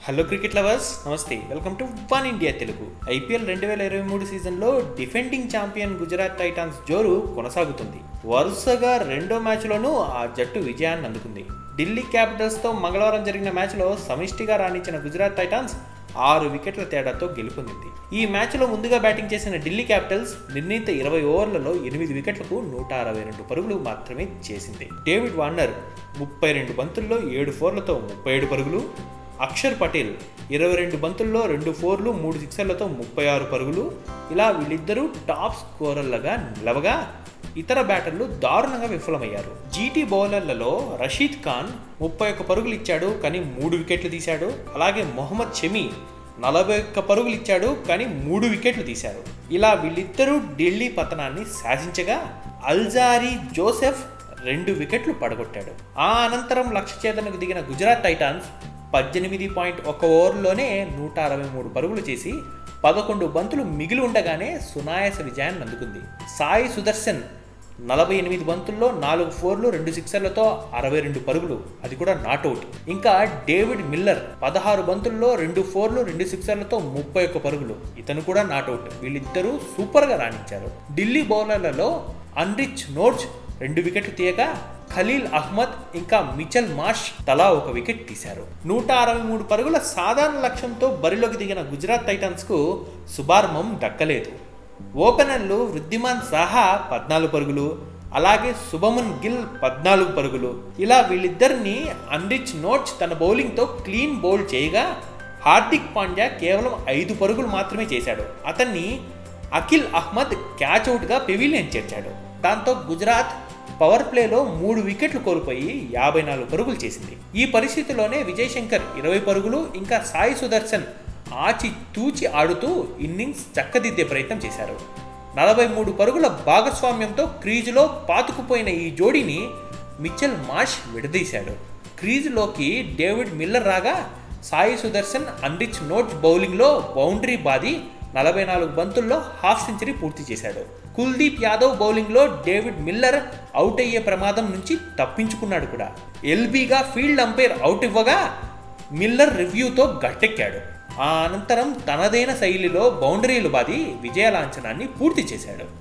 Hello cricket lovers, నమస్తే. Welcome to One India Telugu. IPL 2023 సీజన్లో defending champion Gujarat Titans జోరు కొనసాగుతుంది. వరుసగా రెండో మ్యాచ్లోనూ ఆ జట్టు విజయాన్ని అందుకుంది. ఢిల్లీ క్యాపిటల్స్తో మంగళవారం జరిగిన మ్యాచ్లో సమిష్టిగా రాణించిన గుజరాత్ టైటాన్స్ 6 వికెట్ల తేడాతో గెలుపొందింది. ఈ మ్యాచ్లో ముందుగా బ్యాటింగ్ చేసిన ఢిల్లీ క్యాపిటల్స్ నిర్ణీత 20 ఓవర్లలో 8 వికెట్లకు 162 పరుగులు మాత్రమే చేసింది. డేవిడ్ వార్నర్ 32 బంతుల్లో 7 ఫోర్లతో 37 పరుగులు, అక్షర్ పటేల్ 22 బంతుల్లో 2 ఫోర్లు 3 సిక్సర్లతో 36 పరుగులు. ఇలా వీళ్ళిద్దరూ టాప్ స్కోరర్లుగా నిలవగా ఇతర బ్యాటర్లు దారుణంగా విఫలమయ్యారు. జీటీ బౌలర్లలో రషీద్ ఖాన్ 31 పరుగులు ఇచ్చాడు, కానీ 3 వికెట్లు తీశాడు. అలాగే మొహమ్మద్ షమి 41 పరుగులు ఇచ్చాడు, కానీ 3 వికెట్లు తీశారు. ఇలా వీళ్ళిద్దరూ ఢిల్లీ పతనాన్ని శాసించగా అల్జారీ జోసెఫ్ 2 వికెట్లు పడగొట్టాడు. ఆ అనంతరం లక్ష్య ఛేదనకు దిగిన గుజరాత్ టైటాన్స్ 18.1 ఓవర్లోనే 163 పరుగులు చేసి 11 బంతులు మిగిలి ఉండగానే సునాయాస విజయాన్ని అందుకుంది. సాయి సుదర్శన్ 48 బంతుల్లో 4 ఫోర్లు 2 సిక్సర్లతో 62 పరుగులు, అది కూడా నాట్అవుట్. ఇంకా డేవిడ్ మిల్లర్ 16 బంతుల్లో 2 ఫోర్లు 2 సిక్సర్లతో 31 పరుగులు, ఇతను కూడా నాట్అవుట్. వీళ్ళిద్దరూ సూపర్గా రాణించారు. ఢిల్లీ బౌలర్లలో అన్రిచ్ నోర్జ్ 2 వికెట్లు తీయగా ఖలీల్ అహ్మద్ ఇంకా మిచెల్ మార్ష్ తలా 1 వికెట్ తీశారు. 163 పరుగుల సాధారణ లక్ష్యంతో బరిలోకి దిగిన గుజరాత్ టైటాన్స్ కు శుభారంభం దక్కలేదు. ఓపెనర్లు వృద్ధిమాన్ సాహా 14 పరుగులు, అలాగే శుభమన్ గిల్ 14 పరుగులు. ఇలా వీళ్ళిద్దరిని అన్రిచ్ నోర్జ్ తన బౌలింగ్తో క్లీన్ బౌల్ చేయగా హార్దిక్ పాండ్యా కేవలం 5 పరుగులు మాత్రమే చేశాడు. అతన్ని అఖిల్ అహ్మద్ క్యాచ్ అవుట్గా పెవిలియన్ చేర్చాడు. దాంతో గుజరాత్ పవర్ ప్లేలో 3 వికెట్లు కోల్పోయి 54 పరుగులు చేసింది. ఈ పరిస్థితిలోనే విజయ్ శంకర్ 20 పరుగులు, ఇంకా సాయి సుదర్శన్ ఆచి తూచి ఆడుతూ ఇన్నింగ్స్ చక్కదిద్దే ప్రయత్నం చేశారు. 43 పరుగుల భాగస్వామ్యంతో క్రీజులో పాతుకుపోయిన ఈ జోడీని మిచెల్ మార్ష్ విడదీశాడు. క్రీజులోకి డేవిడ్ మిల్లర్ రాగా సాయి సుదర్శన్ అన్రిచ్ నోర్జ్ బౌలింగ్లో బౌండరీ బాది 44 బంతుల్లో హాఫ్ సెంచరీ పూర్తి చేశాడు. కుల్దీప్ యాదవ్ బౌలింగ్లో డేవిడ్ మిల్లర్ అవుట్ అయ్యే ప్రమాదం నుంచి తప్పించుకున్నాడు కూడా. ఎల్బీగా ఫీల్డ్ అంపైర్ అవుట్ ఇవ్వగా మిల్లర్ రివ్యూతో గట్టెక్కాడు. ఆ అనంతరం తనదైన శైలిలో బౌండరీలు బాది విజయ లాంఛనాన్ని పూర్తి చేశాడు.